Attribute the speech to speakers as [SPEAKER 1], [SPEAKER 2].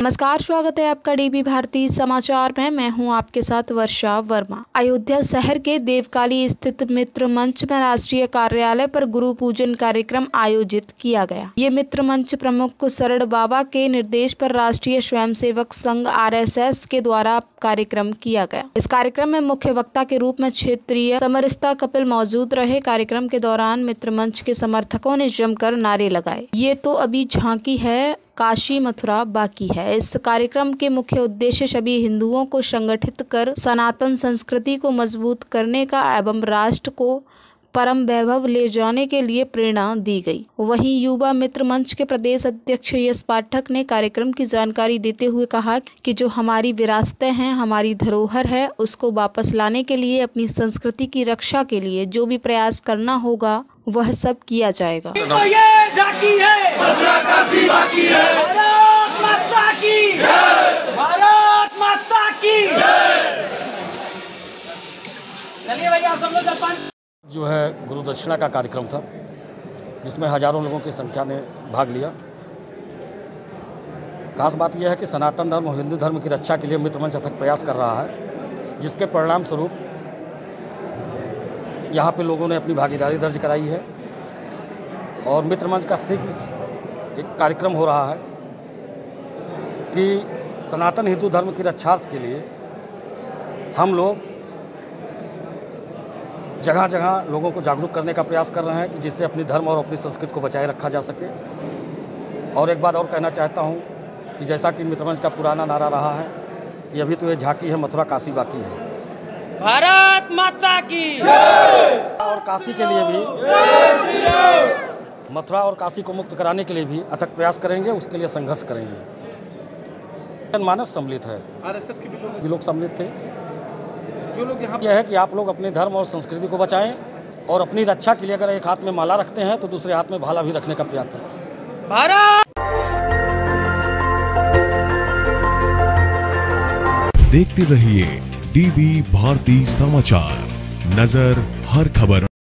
[SPEAKER 1] नमस्कार, स्वागत है आपका डीबी भारती समाचार में। मैं हूं आपके साथ वर्षा वर्मा। अयोध्या शहर के देवकाली स्थित मित्र मंच में राष्ट्रीय कार्यालय पर गुरु पूजन कार्यक्रम आयोजित किया गया। ये मित्र मंच प्रमुख शरण बाबा के निर्देश पर राष्ट्रीय स्वयंसेवक संघ RSS के द्वारा कार्यक्रम किया गया। इस कार्यक्रम में मुख्य वक्ता के रूप में क्षेत्रीय समरसता कपिल मौजूद रहे। कार्यक्रम के दौरान मित्र मंच के समर्थकों ने जमकर नारे लगाए। ये तो अभी झांकी है, काशी मथुरा बाकी है। इस कार्यक्रम के मुख्य उद्देश्य सभी हिंदुओं को संगठित कर सनातन संस्कृति को मजबूत करने का एवं राष्ट्र को परम वैभव ले जाने के लिए प्रेरणा दी गई। वहीं युवा मित्र मंच के प्रदेश अध्यक्ष यश पाठक ने कार्यक्रम की जानकारी देते हुए कहा कि जो हमारी विरासतें हैं, हमारी धरोहर है, उसको वापस लाने के लिए, अपनी संस्कृति की रक्षा के लिए जो भी प्रयास करना होगा वह सब किया जाएगा।
[SPEAKER 2] तो ये झांकी है, मथुरा काशी बाकी है। भारत माता की जय, भारत माता की जय। चलिए भैया सब लोग जलपान।
[SPEAKER 3] जो है गुरु दक्षिणा का कार्यक्रम था, जिसमें हजारों लोगों की संख्या ने भाग लिया। खास बात यह है कि सनातन धर्म और हिंदू धर्म की रक्षा के लिए मित्र मंच अथक प्रयास कर रहा है, जिसके परिणाम स्वरूप यहाँ पे लोगों ने अपनी भागीदारी दर्ज कराई है। और मित्र मंच का शीघ्र एक कार्यक्रम हो रहा है कि सनातन हिंदू धर्म की रक्षा के लिए हम लोग जगह जगह लोगों को जागरूक करने का प्रयास कर रहे हैं कि जिससे अपनी धर्म और अपनी संस्कृति को बचाए रखा जा सके। और एक बात और कहना चाहता हूँ कि जैसा कि मित्र मंच का पुराना नारा रहा है कि अभी तो ये झांकी है, मथुरा काशी बाकी है।
[SPEAKER 2] भारत माता की जय।
[SPEAKER 3] और काशी के लिए भी, मथुरा और काशी को मुक्त कराने के लिए भी अथक प्रयास करेंगे, उसके लिए संघर्ष करेंगे। जनमानस सम्मिलित है, RSS के भी लोग सम्मिलित थे। जो लोग यहाँ यह है कि आप लोग अपने धर्म और संस्कृति को बचाएं और अपनी रक्षा के लिए अगर एक हाथ में माला रखते हैं तो दूसरे हाथ में भाला भी रखने का प्रयास करें।
[SPEAKER 2] भारत
[SPEAKER 4] देखते रहिए डीबी भारती समाचार, नजर हर खबर।